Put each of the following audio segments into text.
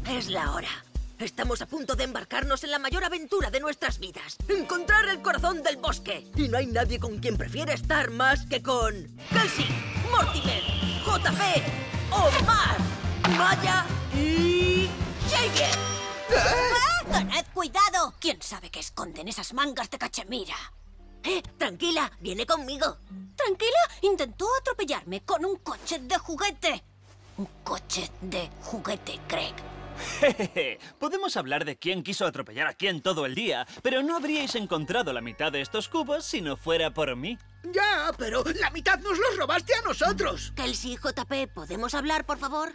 Es la hora. Estamos a punto de embarcarnos en la mayor aventura de nuestras vidas. Encontrar el corazón del bosque. Y no hay nadie con quien prefiera estar más que con... Kelsey, Mortimer, JP, Omar, Maya y... Xavier. ¡Tened cuidado! ¿Quién sabe qué esconden esas mangas de cachemira? Tranquila, viene conmigo. ¿Tranquila? Intentó atropellarme con un coche de juguete. Un coche de juguete, Craig. Jejeje, podemos hablar de quién quiso atropellar a quién todo el día, pero no habríais encontrado la mitad de estos cubos si no fuera por mí. Ya, pero la mitad nos los robaste a nosotros. Kelsey, JP, ¿podemos hablar, por favor?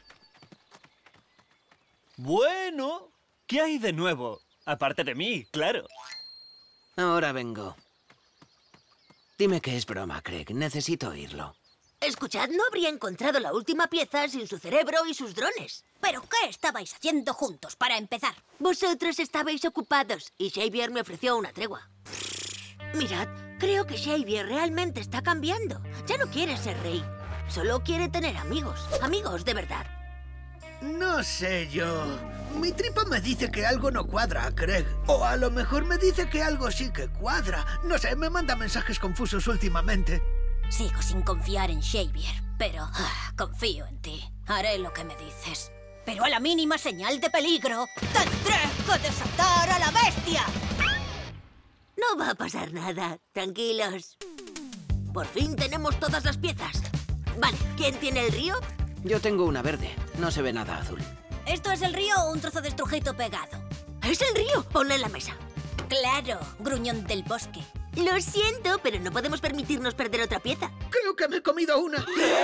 Bueno, ¿qué hay de nuevo? Aparte de mí, claro. Ahora vengo. Dime que es broma, Craig. Necesito oírlo. Escuchad, no habría encontrado la última pieza sin su cerebro y sus drones. ¿Pero qué estabais haciendo juntos, para empezar? Vosotros estabais ocupados y Xavier me ofreció una tregua. Mirad, creo que Xavier realmente está cambiando. Ya no quiere ser rey. Solo quiere tener amigos. Amigos de verdad. No sé yo. Mi tripa me dice que algo no cuadra, Craig. O a lo mejor me dice que algo sí que cuadra. No sé, me manda mensajes confusos últimamente. Sigo sin confiar en Xavier, pero confío en ti. Haré lo que me dices. Pero a la mínima señal de peligro, tendré que desatar a la bestia. No va a pasar nada. Tranquilos. Por fin tenemos todas las piezas. Vale, ¿quién tiene el río? Yo tengo una verde. No se ve nada azul. ¿Esto es el río o un trozo de estrujito pegado? ¡Es el río! Ponlo en la mesa. Claro, gruñón del bosque. Lo siento, pero no podemos permitirnos perder otra pieza. Creo que me he comido una.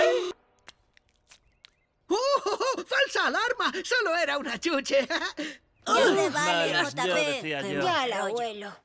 ¡Oh! ¡Falsa alarma! Solo era una chuche. Ya te vale, malas, yo JP. decía Que yo. ya la abuelo.